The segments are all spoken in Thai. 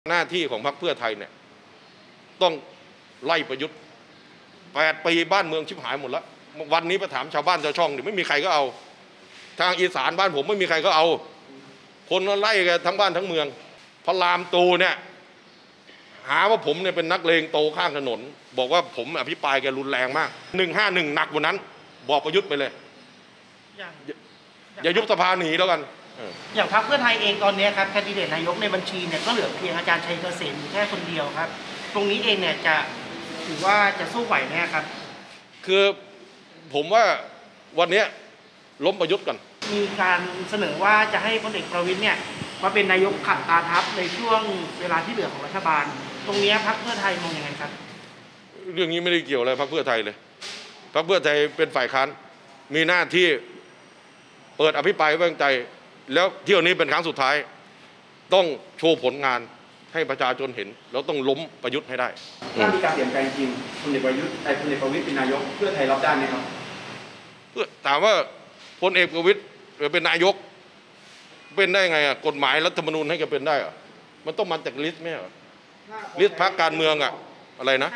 หน้าที่ของพรรคเพื่อไทยเนี่ยต้องไล่ประยุทธ์8 ปีบ้านเมืองชิบหายหมดแล้ววันนี้ไปถามชาวบ้านชาวช่องเนี่ยไม่มีใครก็เอาทางอีสานบ้านผมไม่มีใครก็เอาคนไล่กันทั้งบ้านทั้งเมืองพระรามตูเนี่ยหาว่าผมเนี่ยเป็นนักเลงโตข้างถนนบอกว่าผมอภิปรายแกรุนแรงมาก151หนักกว่านั้นบอกประยุทธ์ไปเลยอย่ายุบสภาหนีแล้วกันอย่างพรรคเพื่อไทยเองตอนนี้ครับแคนดิเดตนายกในบัญชีเนี่ยก็เหลือเพียงอาจารย์ชัยเกษมแค่คนเดียวครับตรงนี้เองเนี่ยจะถือว่าจะสู้ไหวไหมครับคือผมว่าวันนี้ล้มประยุทธ์ก่อนมีการเสนอว่าจะให้พลเอกประวิตรเนี่ยมาเป็นนายกขัดตาทัพในช่วงเวลาที่เหลือของรัฐบาลตรงนี้พรรคเพื่อไทยมองยังไงครับเรื่องนี้ไม่ได้เกี่ยวอะไรพรรคเพื่อไทยเลยพรรคเพื่อไทยเป็นฝ่ายค้านมีหน้าที่เปิดอภิปรายไว้วางใจแล้วเที่ยวนี้เป็นครั้งสุดท้ายต้องโชว์ผลงานให้ประชาชนเห็นแล้วต้องล้มประยุทธ์ให้ได้ถ้ามีการเปลี่ยนแปลงจริงพลเอกประยุทธ์พลเอกประวิตรเป็นนายกเพื่อไทยรับได้ไหมครับถามว่าพลเอกประวิตรเป็นนายกเป็นได้ไงอ่ะกฎหมายรัฐธรรมนูญให้แกเป็นได้อ่ะมันต้องมาจากลิสต์ไหมอ่ะลิสต์พรรคการเมืองอ่ะอะไรนะ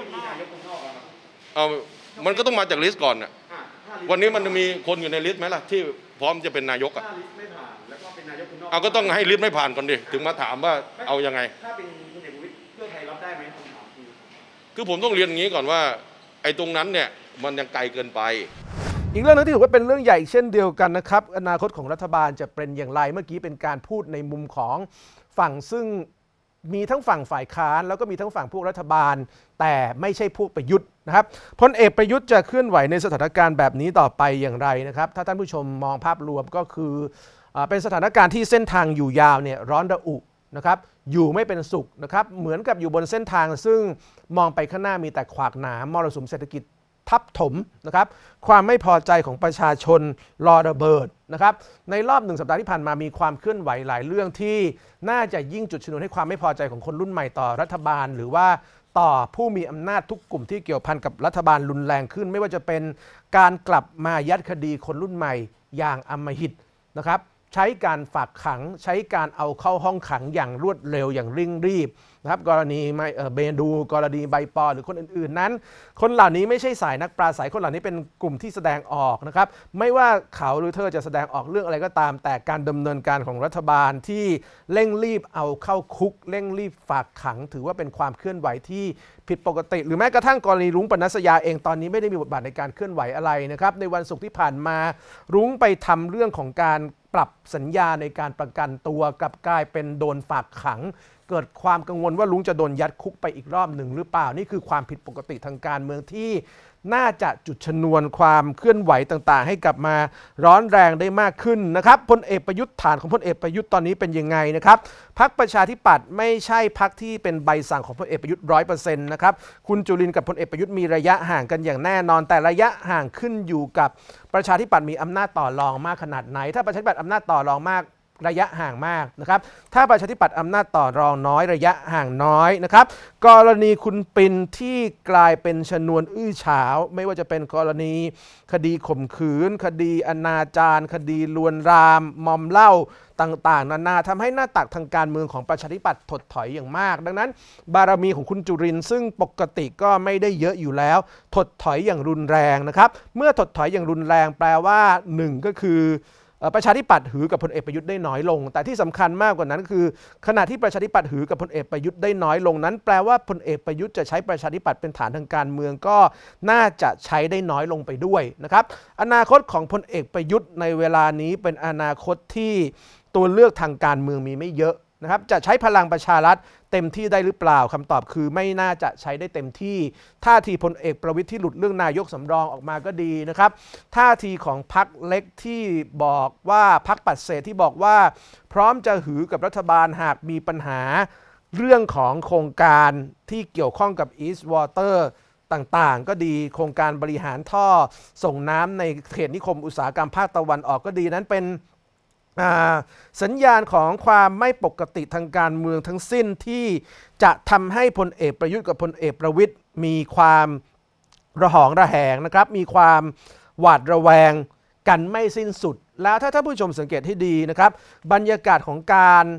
มันก็ต้องมาจากลิสต์ก่อนอ่ะวันนี้มันมีคนอยู่ในลิสต์ไหมล่ะที่พร้อมจะเป็นนายกอ่ะเอาก็ต้องให้ลิสต์ไม่ผ่านก่อนดิถึงมาถามว่าเอายังไงถ้าเป็นพลเอกประวิตรเพื่อไทยรับได้ไหมคือผมต้องเรียนอย่างนี้ก่อนว่าไอ้ตรงนั้นเนี่ยมันยังไกลเกินไปอีกเรื่องนึงที่ถือว่าเป็นเรื่องใหญ่เช่นเดียวกันนะครับอนาคตของรัฐบาลจะเป็นอย่างไรเมื่อกี้เป็นการพูดในมุมของฝั่งซึ่งมีทั้งฝั่งฝ่ายค้านแล้วก็มีทั้งฝั่งพวกรัฐบาลแต่ไม่ใช่พวกประยุทธ์นะครับพลเอกประยุทธ์จะเคลื่อนไหวในสถานการณ์แบบนี้ต่อไปอย่างไรนะครับถ้าท่านผู้ชมมองภาพรวมก็คือเป็นสถานการณ์ที่เส้นทางอยู่ยาวเนี่ยร้อนระอุนะครับอยู่ไม่เป็นสุขนะครับเหมือนกับอยู่บนเส้นทางซึ่งมองไปข้างหน้ามีแต่ขวากหนามมรสุมเศรษฐกิจทับถมนะครับความไม่พอใจของประชาชนรอระเบิดนะครับในรอบ1 สัปดาห์ที่ผ่านมามีความเคลื่อนไหวหลายเรื่องที่น่าจะยิ่งจุดชนวนให้ความไม่พอใจของคนรุ่นใหม่ต่อรัฐบาลหรือว่าต่อผู้มีอำนาจทุกกลุ่มที่เกี่ยวพันกับรัฐบาลรุนแรงขึ้นไม่ว่าจะเป็นการกลับมายัดคดีคนรุ่นใหม่อย่างอำมหิตนะครับใช้การฝากขังใช้การเอาเข้าห้องขังอย่างรวดเร็วอย่างเร่งรีบนะครับกรณีเบนดูกรณีใบปอหรือคนอื่นๆนั้นคนเหล่านี้ไม่ใช่สายนักปราศัยคนเหล่านี้เป็นกลุ่มที่แสดงออกนะครับไม่ว่าเขาหรือเธอจะแสดงออกเรื่องอะไรก็ตามแต่การดำเนินการของรัฐบาลที่เร่งรีบเอาเข้าคุกเร่งรีบฝากขังถือว่าเป็นความเคลื่อนไหวที่ผิดปกติหรือแม้กระทั่งกรณีรุ้งปนัสยาเองตอนนี้ไม่ได้มีบทบาทในการเคลื่อนไหวอะไรนะครับในวันศุกร์ที่ผ่านมารุ้งไปทำเรื่องของการปรับสัญญาในการประกันตัวกลับกลายเป็นโดนฝากขังเกิดความกังวลว่าลุงจะโดนยัดคุกไปอีกรอบหนึ่งหรือเปล่านี่คือความผิดปกติทางการเมืองที่น่าจะจุดชนวนความเคลื่อนไหวต่างๆให้กลับมาร้อนแรงได้มากขึ้นนะครับพลเอกประยุทธ์ฐานของพลเอกประยุทธ์ตอนนี้เป็นยังไงนะครับพรรคประชาธิปัตย์ไม่ใช่พรรคที่เป็นใบสั่งของพลเอกประยุทธ์ 100% นะครับคุณจุรินทร์กับพลเอกประยุทธ์มีระยะห่างกันอย่างแน่นอนแต่ระยะห่างขึ้นอยู่กับประชาธิปัตย์มีอำนาจต่อรองมากขนาดไหนถ้าประชาธิปัตย์อำนาจต่อรองมากระยะห่างมากนะครับถ้าประชาธิปัตย์อำนาจต่อรองน้อยระยะห่างน้อยนะครับกรณีคุณปิ่นที่กลายเป็นชนวนอื้อฉาวไม่ว่าจะเป็นกรณีคดีข่มขืนคดีอนาจารคดีลวนลามมอมเหล้าต่างๆนานาทำให้หน้าตักทางการเมืองของประชาธิปัตย์ถดถอยอย่างมากดังนั้นบารมีของคุณจุรินทร์ซึ่งปกติก็ไม่ได้เยอะอยู่แล้วถดถอยอย่างรุนแรงนะครับเมื่อถดถอยอย่างรุนแรงแปลว่า1ก็คือประชาธิปัตย์หือกับพลเอกประยุทธ์ได้น้อยลงแต่ที่สำคัญมากกว่านั้นคือขณะที่ประชาธิปัตย์หือกับพลเอกประยุทธ์ได้น้อยลงนั้นแปลว่าพลเอกประยุทธ์จะใช้ประชาธิปัตย์เป็นฐานทางการเมืองก็น่าจะใช้ได้น้อยลงไปด้วยนะครับอนาคตของพลเอกประยุทธ์ในเวลานี้เป็นอนาคตที่ตัวเลือกทางการเมืองมีไม่เยอะนะครับจะใช้พลังประชารัฐเต็มที่ได้หรือเปล่าคำตอบคือไม่น่าจะใช้ได้เต็มที่ท่าทีพลเอกประวิตรที่หลุดเรื่องนายกสำรองออกมาก็ดีนะครับท่าทีของพรรคเล็กที่บอกว่าพรรคปัดเศษที่บอกว่าพร้อมจะหือกับรัฐบาลหากมีปัญหาเรื่องของโครงการที่เกี่ยวข้องกับ East Water ต่างๆก็ดีโครงการบริหารท่อส่งน้ำในเขตนิคมอุตสาหกรรมภาคตะวันออกก็ดีนั้นเป็นสัญญาณของความไม่ปกติทางการเมืองทั้งสิ้นที่จะทำให้พลเอกประยุทธ์กับพลเอกประวิตรมีความระหองระแหงนะครับมีความหวาดระแวงกันไม่สิ้นสุดแล้วถ้าท่านผู้ชมสังเกตให้ดีนะครับบรรยากาศของการ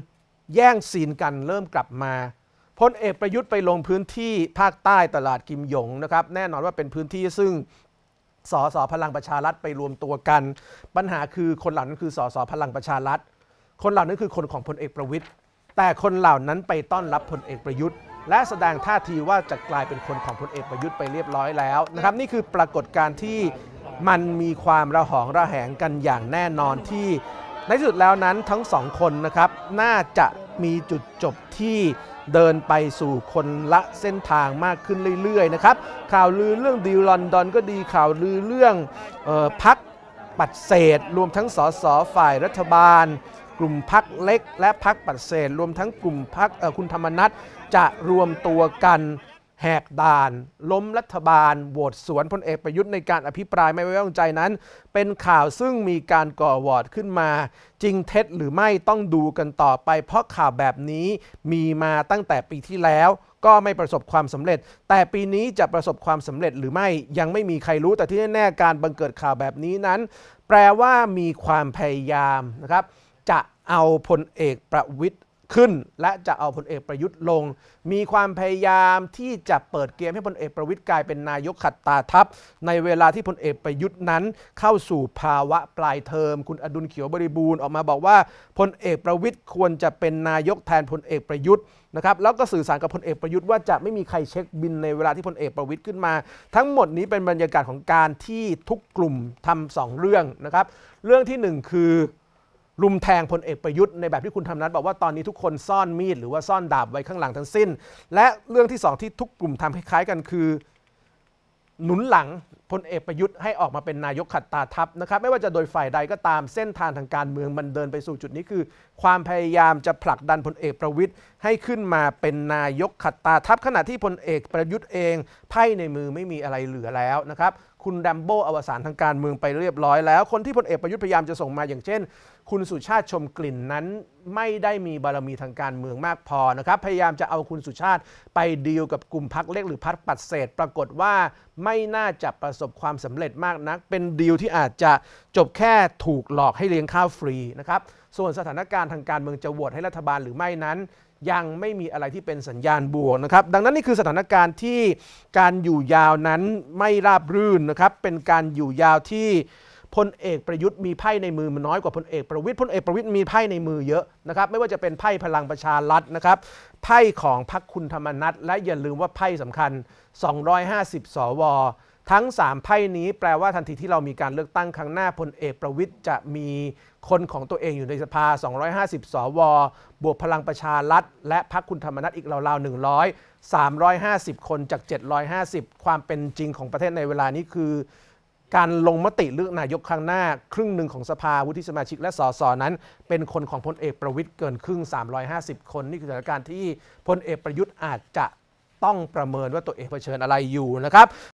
แย่งซีนกันเริ่มกลับมาพลเอกประยุทธ์ไปลงพื้นที่ภาคใต้ตลาดกิมหยงนะครับแน่นอนว่าเป็นพื้นที่ซึ่งสสพลังประชารัฐไปรวมตัวกันปัญหาคือคนเหล่านั้นคือสสพลังประชารัฐคนเหล่านั้นคือคนของพลเอกประวิตรแต่คนเหล่านั้นไปต้อนรับพลเอกประยุทธ์และแสดงท่าทีว่าจะกลายเป็นคนของพลเอกประยุทธ์ไปเรียบร้อยแล้วนะครับนี่คือปรากฏการณ์ที่มันมีความระหองระแหงกันอย่างแน่นอนที่ในที่สุดแล้วนั้นทั้งสองคนนะครับน่าจะมีจุดจบที่เดินไปสู่คนละเส้นทางมากขึ้นเรื่อยๆนะครับข่าวลือเรื่องดีลลอนดอนก็ดีข่าวลือเรื่องพรรคปัดเศษรวมทั้งสสฝ่ายรัฐบาลกลุ่มพรรคเล็กและพรรคปัดเศษรวมทั้งกลุ่มพรรคคุณธรรมนัสจะรวมตัวกันแหกด่านล้มรัฐบาลโหวตสวนพลเอกประยุทธ์ในการอภิปรายไม่ไว้วางใจนั้นเป็นข่าวซึ่งมีการก่อวอร์ดขึ้นมาจริงเท็จหรือไม่ต้องดูกันต่อไปเพราะข่าวแบบนี้มีมาตั้งแต่ปีที่แล้วก็ไม่ประสบความสำเร็จแต่ปีนี้จะประสบความสำเร็จหรือไม่ยังไม่มีใครรู้แต่ที่แน่ๆการบังเกิดข่าวแบบนี้นั้นแปลว่ามีความพยายามนะครับจะเอาพลเอกประวิตรขึ้นและจะเอาพลเอกประยุทธ์ลงมีความพยายามที่จะเปิดเกมให้พลเอกประวิตรกลายเป็นนายกขัดตาทัพในเวลาที่พลเอกประยุทธ์นั้นเข้าสู่ภาวะปลายเทอมคุณอดุลเขียวบริบูรณ์ออกมาบอกว่าพลเอกประวิตรควรจะเป็นนายกแทนพลเอกประยุทธ์นะครับแล้วก็สื่อสารกับพลเอกประยุทธ์ว่าจะไม่มีใครเช็คบินในเวลาที่พลเอกประวิตรขึ้นมาทั้งหมดนี้เป็นบรรยากาศของการที่ทุกกลุ่มทำ2เรื่องนะครับเรื่องที่1คือรุมแทงพลเอกประยุทธ์ในแบบที่คุณธรรมนัสบอกว่าตอนนี้ทุกคนซ่อนมีดหรือว่าซ่อนดาบไว้ข้างหลังทั้งสิ้นและเรื่องที่2ที่ทุกกลุ่มทำคล้ายๆกันคือหนุนหลังพลเอกประยุทธ์ให้ออกมาเป็นนายกขัดตาทัพนะครับไม่ว่าจะโดยฝ่ายใดก็ตามเส้นทางทางการเมืองมันเดินไปสู่จุดนี้คือความพยายามจะผลักดันพลเอกประวิตรให้ขึ้นมาเป็นนายกขัดตาทัพขณะที่พลเอกประยุทธ์เองไพ่ในมือไม่มีอะไรเหลือแล้วนะครับคุณแรมโบ้อวสานทางการเมืองไปเรียบร้อยแล้วคนที่พลเอกประยุทธ์พยายามจะส่งมาอย่างเช่นคุณสุชาติชมกลิ่นนั้นไม่ได้มีบารมีทางการเมืองมากพอนะครับพยายามจะเอาคุณสุชาติไปดีลกับกลุ่มพรรคเล็กหรือพรรคปัดเศษปรากฏว่าไม่น่าจะประสบความสำเร็จมากนักเป็นดีลที่อาจจะจบแค่ถูกหลอกให้เลี้ยงข้าวฟรีนะครับส่วนสถานการณ์ทางการเมืองจะโหวตให้รัฐบาลหรือไม่นั้นยังไม่มีอะไรที่เป็นสัญญาณบวกนะครับดังนั้นนี่คือสถานการณ์ที่การอยู่ยาวนั้นไม่ราบรื่นนะครับเป็นการอยู่ยาวที่พลเอกประยุทธ์มีไพ่ในมือมันน้อยกว่าพลเอกประวิตรพลเอกประวิตรมีไพ่ในมือเยอะนะครับไม่ว่าจะเป็นไพ่พลังประชารัฐนะครับไพ่ของพรรคคุณธรรมนัสและอย่าลืมว่าไพ่สำคัญ250สวทั้ง3ไพ่นี้แปลว่าทันทีที่เรามีการเลือกตั้งครั้งหน้าพลเอกประวิตรจะมีคนของตัวเองอยู่ในสภา250สวบวกพลังประชารัฐและพรรคคุณธรรมนัสอีกราวๆ350คนจาก750ความเป็นจริงของประเทศในเวลานี้คือการลงมติเลือกนายกครั้งหน้าครึ่งหนึ่งของสภาวุฒิสมาชิกและสสนั้นเป็นคนของพลเอกประวิตรเกินครึ่ง350คนนี่คือสถานการณ์ที่พลเอกประยุทธ์อาจจะต้องประเมินว่าตัวเองเผชิญอะไรอยู่นะครับ